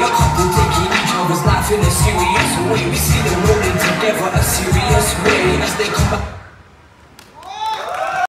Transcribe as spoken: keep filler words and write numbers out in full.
A couple taking each other's life in a serious way. We see them rolling together a serious way as they come back.